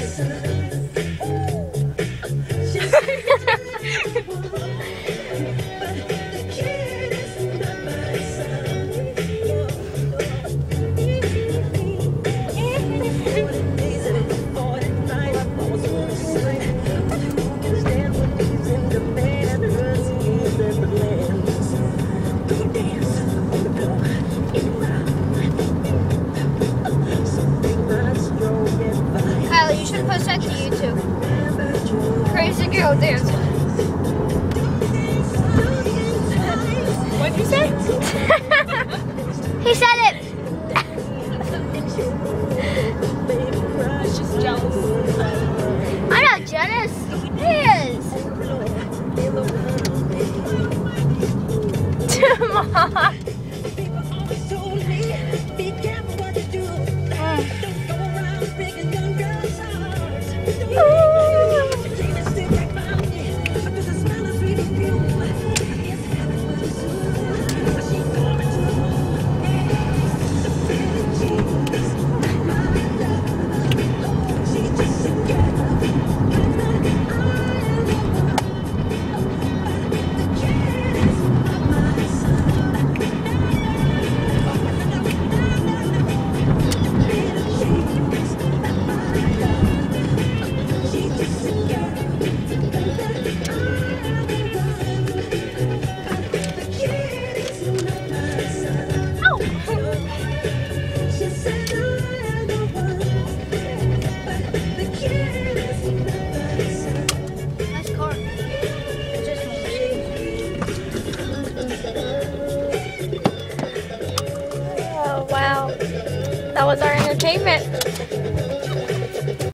You should post that to YouTube. Crazy girl dance. What'd you say? He said it. He's just jealous. I'm not jealous. He is. Come on. Wow, that was our entertainment.